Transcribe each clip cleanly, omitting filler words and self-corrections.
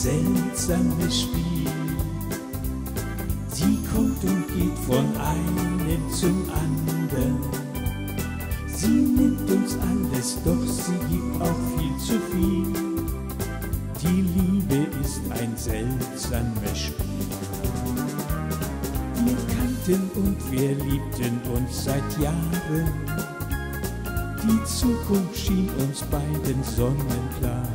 seltsames Spiel. Sie kommt und geht von einem zum anderen. Sie nimmt uns alles, doch sie gibt auch viel zu viel. Die Liebe ist ein seltsames Spiel. Wir kannten und wir liebten uns seit Jahren. Die Zukunft schien uns beiden sonnenklar.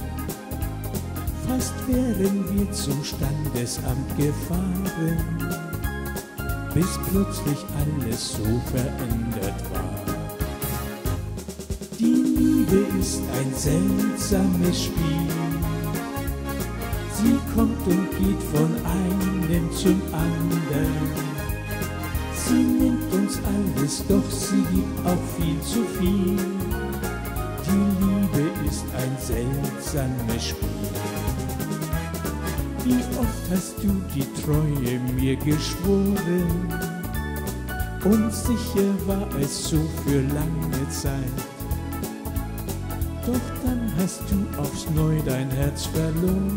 Fast wären wir zum Standesamt gefahren, bis plötzlich alles so verändert war. Die Liebe ist ein seltsames Spiel. Sie kommt und geht von einem zum anderen. Sie nimmt uns alles, doch sie gibt auch viel zu viel. Die Liebe ist ein seltsames Spiel. Wie oft hast du die Treue mir geschworen, und sicher war es so für lange Zeit. Doch dann hast du aufs Neu dein Herz verloren.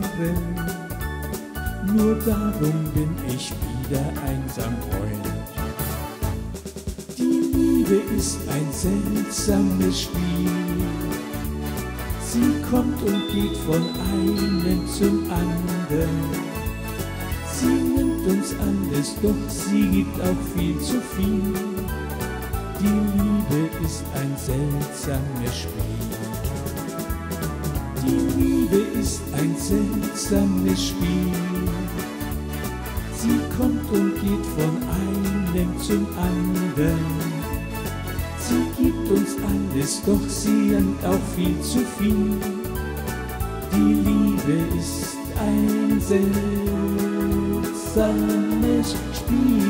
Nur darum bin ich wieder einsam heut. Die Liebe ist ein seltsames Spiel. Sie kommt und geht von einem zum anderen. Sie nimmt uns alles, doch sie gibt auch viel zu viel. Die Liebe ist ein seltsames Spiel. Die Liebe ist ein seltsames Spiel. Sie kommt und geht von einem zum anderen. Sie gibt uns alles, doch sie nimmt auch viel zu viel. Die Liebe ist ein seltsames Spiel.